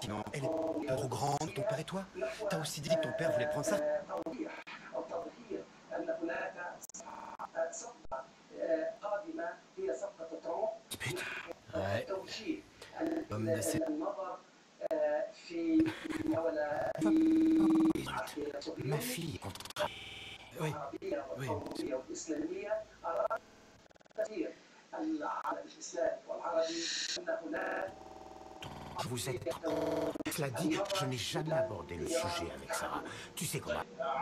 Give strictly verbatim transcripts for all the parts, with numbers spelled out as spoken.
sinon, elle est trop grande, ton père et toi. T'as aussi dit que ton père voulait prendre ça. Putain. Ouais. Homme de ses... Ma fille est contre... Oui, oui. Vous êtes... Cela dit, je n'ai jamais abordé le sujet avec Sarah. Tu sais comment...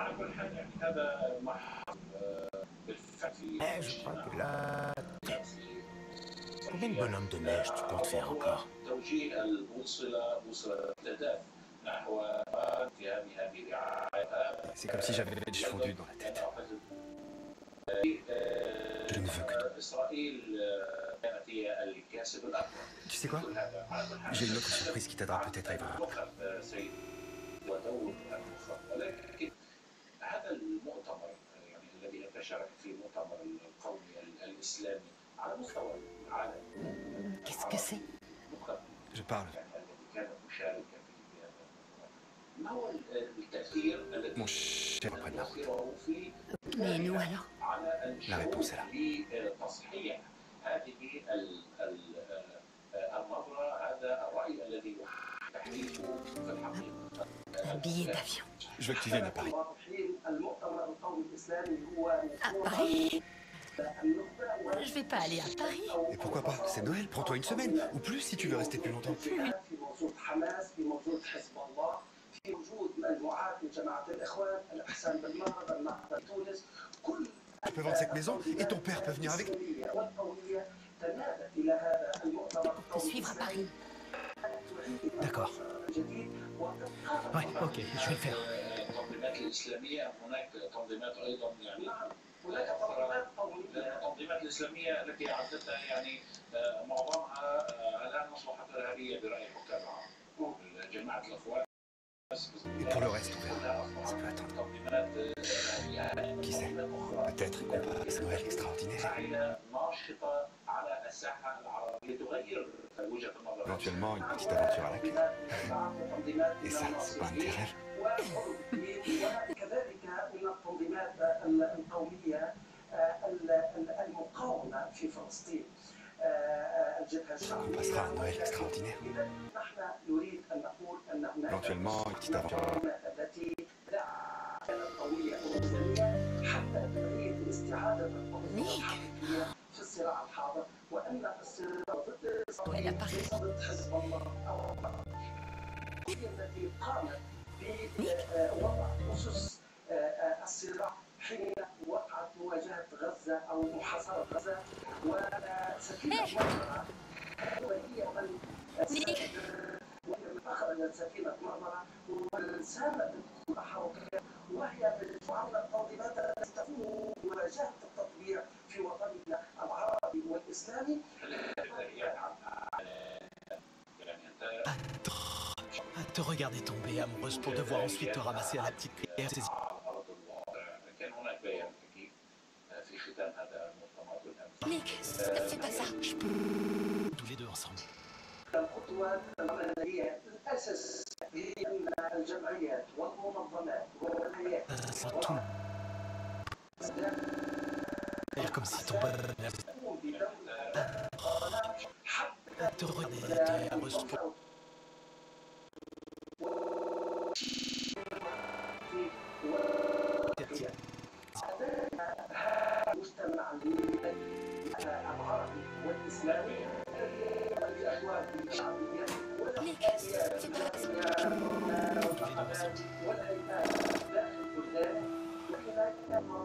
Eh, je crois que là... Combien de bonhommes de neige tu comptes faire encore? C'est comme si j'avais des fondus dans la tête. Je ne veux que toi. Tu sais quoi? J'ai une autre surprise qui t'aidera peut-être à y voir. Qu'est-ce que c'est? Je parle. Mon cher après de la route. Mais nous alors? La réponse est là. Un billet d'avion. Je veux que tu viennes à Paris. À Paris? Je vais pas aller à Paris. Et pourquoi pas? C'est Noël, prends-toi une semaine. Ou plus si tu veux rester plus longtemps. Je peux vendre cette maison et ton père peut venir avec nous. Te suivre à Paris. D'accord. Ouais, ok, je vais le faire. التنظيمات الإسلامية التي عدتها يعني معظمها الآن أصبحت إرهابية برأي حكام العرب. جماعة الأخوان. Et pour le reste, on verra. Ça peut attendre. Qui sait? Peut-être qu'on passe Noël extraordinaire. Éventuellement, une petite aventure à la clé. Et ça, c'est pas un de tes rêves. On passera un Noël extraordinaire. Éventuellement, une petite aventure. Nick? Noël à Paris. Nick? حين وقعت مواجهة غزة أو محاصرة غزة وسفينة مرمرة وهي من أخرجت سفينة مرمرة وساهمت بالتحركات وهي تعرض التنظيمات التي تقوم بمواجهة التطبيع في وطننا العربي والإسلامي. À te regarder tomber amoureuse pour devoir ensuite te ramasser à la petite cuillère. Nick, fais pas ça. Je peux... Tous les deux ensemble. الخطوات العملية الأساس هي أن الجمعيات والمنظمات والهيئات Faire comme si ton bonheur à te regarder amoureuse pour... المجتمع العربي والإسلامي الأجواء الشعبية والهيئات داخل البلدان وكذلك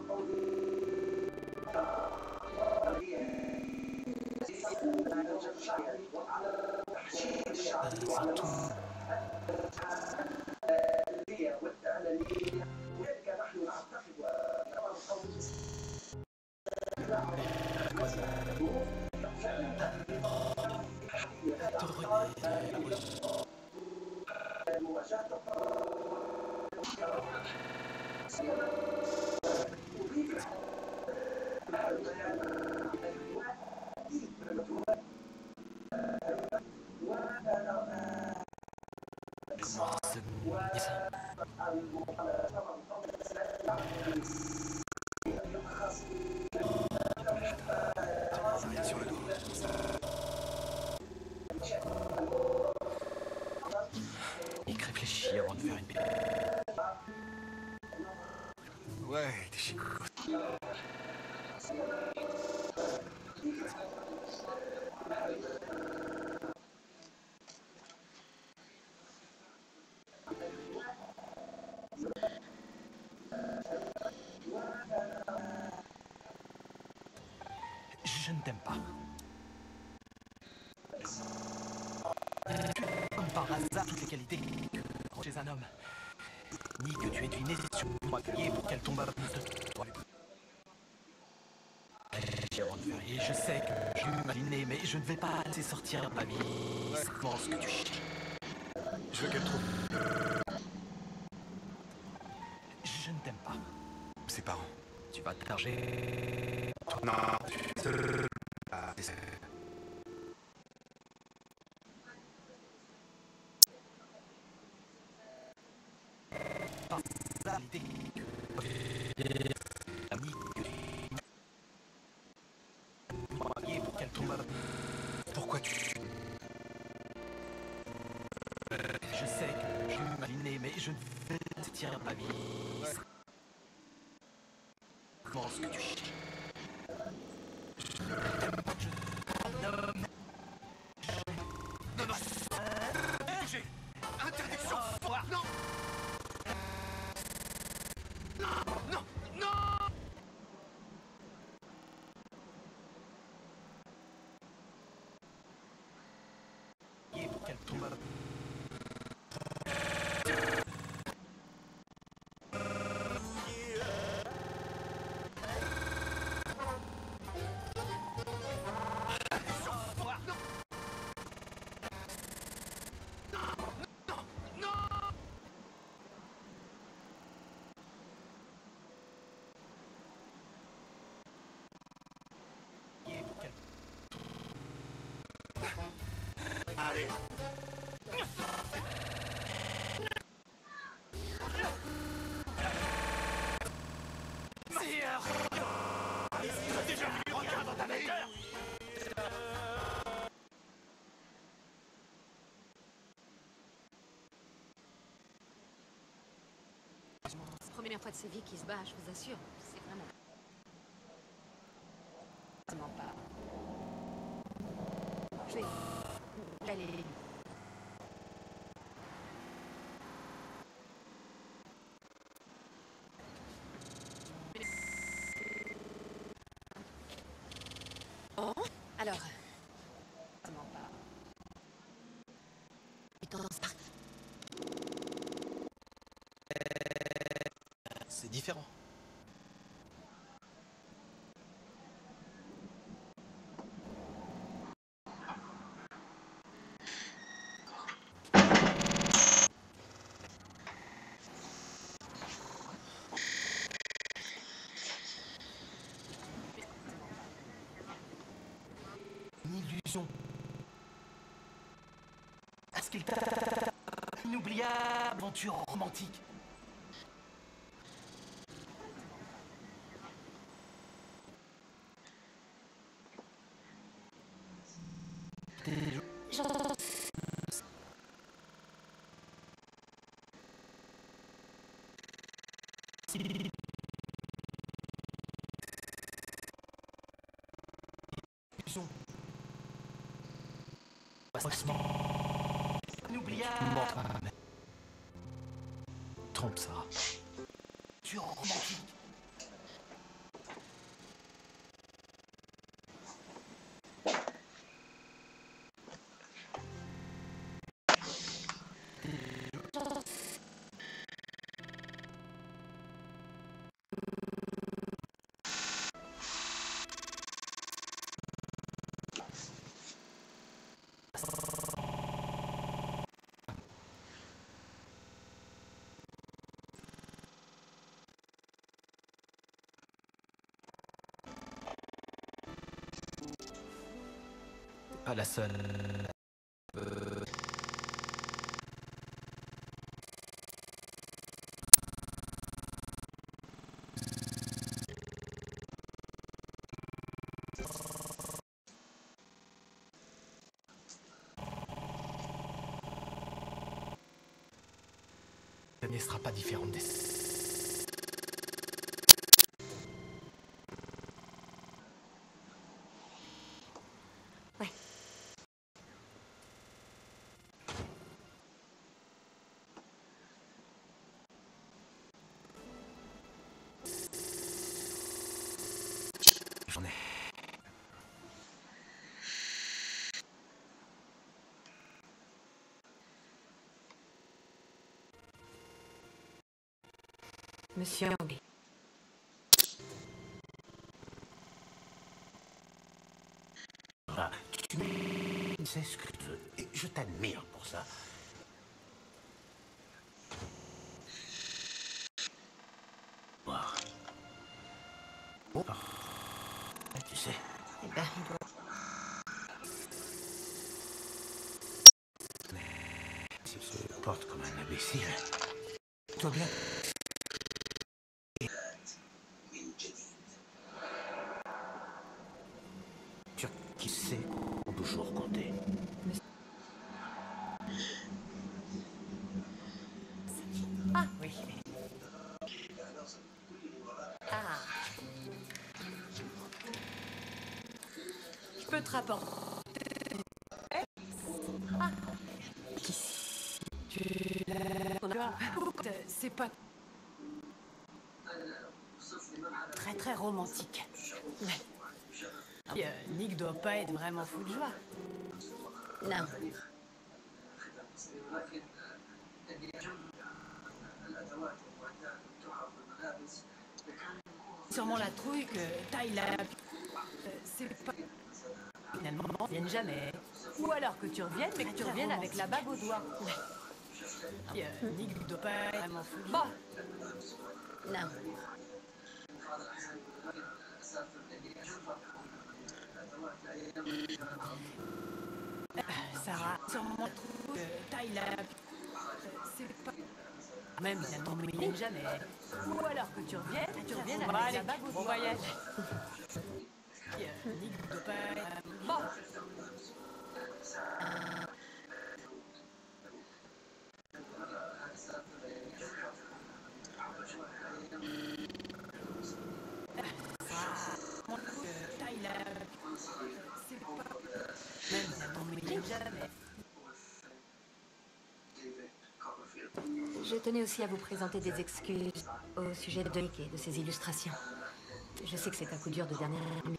وعلى تحشيد الشعب وعلى التعليمية والتعليمية وذلك نحن نعتقد وكما نقول Comment Rien sur le dos. Nick réfléchit avant de faire une bêtise. Ouais, des chicots. Je ne t'aime pas. Tu es comme par hasard toutes les qualités que chez un homme. Ni que tu aies deviné sur moi crier pour qu'elle tombe à plus de toi. Avant de faire, et je sais que je m'imaginais, mais je ne vais pas laisser sortir ma vie. Comment ce que tu chies. Je veux qu'elle trouve Je ne t'aime pas. ses parents. Tu vas te charger. Non, tu... Ah, c'est... Par ça, l'idée que... Ami que tu... Marier pour qu'elle tombe à... Pourquoi tu... Je sais que je m'imaginais, mais je ne vais pas tirer ma vie. Comment ce que tu chies. Je t'aime pas, je... Non, non, non. Bouger. Interdiction. Non. Non, non, non. Et pour qu'elle tombe à... Allez. Déjà vu regarde dans ta vainqueur. C'est la première fois de sa vie qu'il se bat, je vous assure. C'est vraiment... Vraiment pas... Je vais... Aller... Oh, alors... Vraiment pas... Putain, ça... C'est différent. Une illusion. Est-ce qu'il t'a... Une inoubliable aventure romantique. Inoubliable. Trompe ça. Tu es romantique. Pas la seule. Euh... ne sera pas différente des... Ouais. J'en ai... Monsieur Anglais. Ah, tu sais ce que tu veux, et je t'admire pour ça. Voir. Oh. Tu sais. Eh ben, il doit... S'il se porte comme un imbécile. Toi bien. Qui sait qu'on peut toujours compter. Ah, oui. Ah. Je peux te rapporter. Ah. Qui tu... C'est pas... Très très romantique. Ouais. Et, euh, Nick doit pas être vraiment fou de joie. Non. Sûrement la trouille que Tyler... Euh, c'est pas... Finalement, ils viennent jamais. Ou alors que tu reviennes, mais que tu reviennes avec la bague au doigt. Et, euh, Nick doit pas être vraiment fou de joie. Non. Sarah, sûrement la trouille que Tyler... Euh, c'est pas... Même finalement, mais ils viennent jamais. Ou alors que tu reviennes, que tu reviennes avec allez, la bague au bon doigt. voyage. Et, euh, Nick doit pas être... Bon. Je tenais aussi à vous présenter des excuses au sujet de Nick et de ses illustrations. Je sais que c'est un coup dur de dernière minute.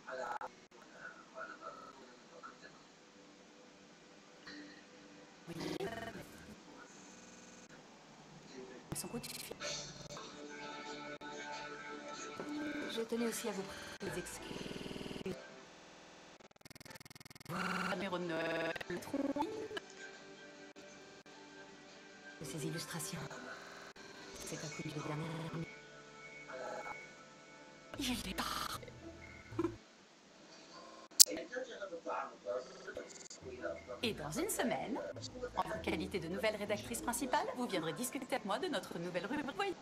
Son coup de fil. Je tenais aussi à vous présenter des excuses Numéro neuf. de ses illustrations. C'est un coup dur de dernière minute. Il est pas. Et dans une semaine, en qualité de nouvelle rédactrice principale, vous viendrez discuter avec moi de notre nouvelle rubrique. Oui.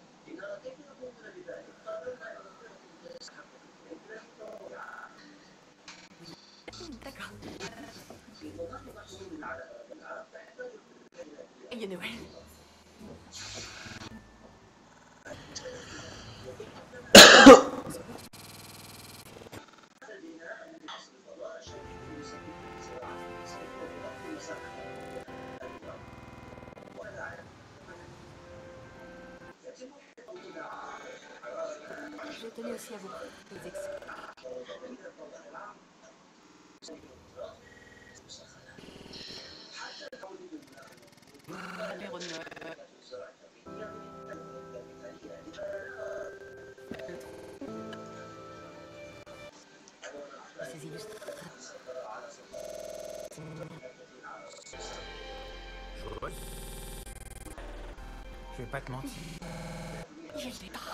D'accord. Et you know. Je tenais aussi à vous présenter des excuses. Numéro neuf. De ses illustrations. Je vais pas te mentir. Il est pas.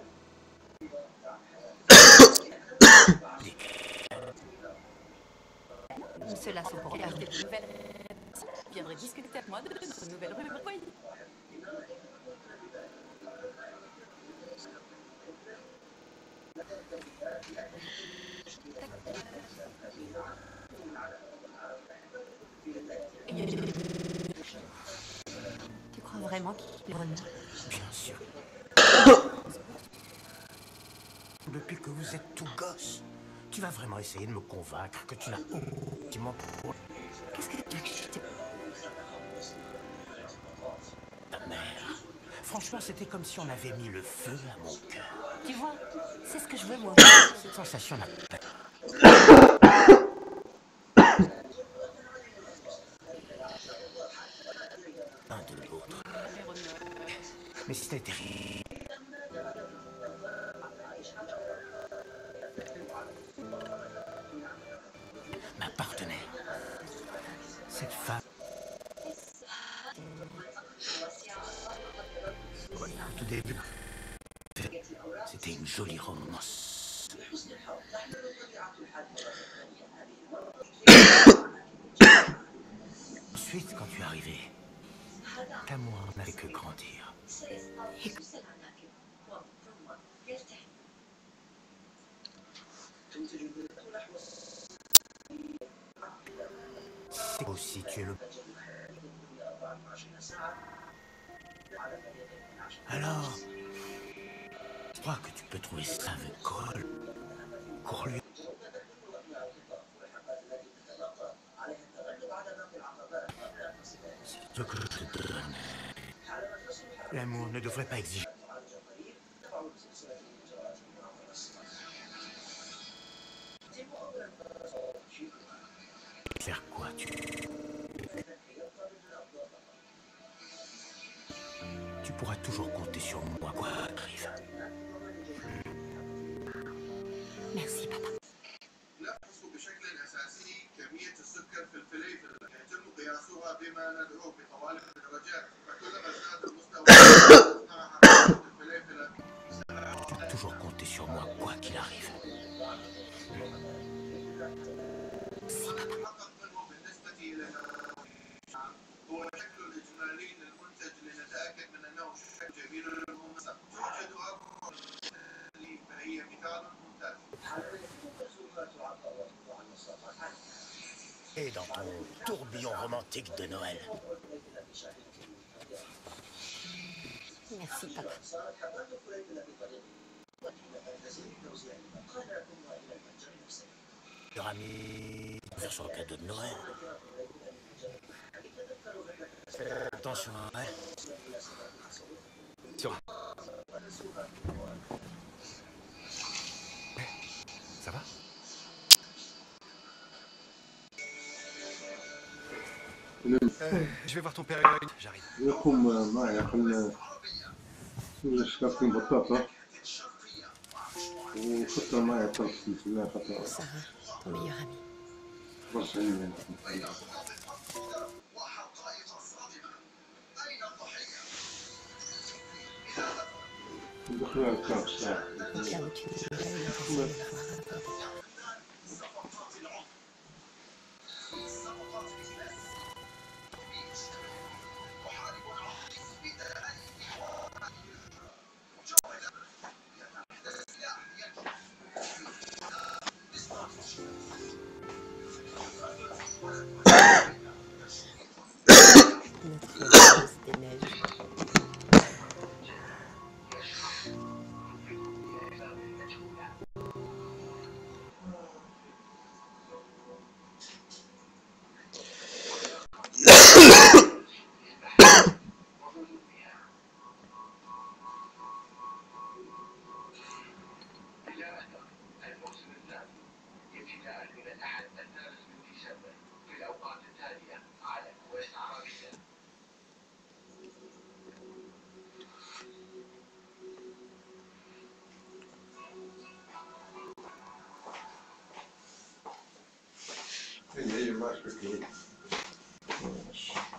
Cela sont pour En regarder. qualité de nouvelle rédactrice, vous viendrez discuter avec moi de notre nouvelle rubrique. Oui. Tu crois vraiment qu'il rôle? Bien sûr. Depuis que vous êtes tout gosse, tu vas vraiment essayer de me convaincre que tu n'as aucun pour Qu'est-ce que tu veux que je te... ta mère. Franchement, c'était comme si on avait mis le feu à mon cœur. Tu vois, c'est ce que je veux, moi. Cette sensation n'a pas... Un de l'autre. Mais c'était terrible. Ma partenaire. Cette femme. Ouais, au tout début, c'était une jolie romance. Ensuite, quand tu es arrivé, l'amour n'avait que grandir. C'est aussi tu es le... Alors, je crois que tu peux trouver ça avec Cole. Pour lui. Ce que je te donne. L'amour ne devrait pas exiger. Faire quoi tu... Tu pourras toujours compter sur moi, quoi arrive. Merci, papa. Tu peux toujours compter sur moi, quoi qu'il arrive. Merci, papa. Et dans ton tourbillon romantique de Noël. Merci, papa. Leur ami faire son cadeau de Noël. Fais attention, hein. Sur... Ça va? euh, Je vais voir ton père. J'arrive. يقوم معي خلنا نسوي شكاكين بطاطا وخطة معي طرف في الله خطأ Sarah, ton meilleur ami. برشا عيني دخلنا الكاب ساعة Là où tu n'as pas eu l'intention de le voir avant ton départ. Notre danse des neiges. هي ماشي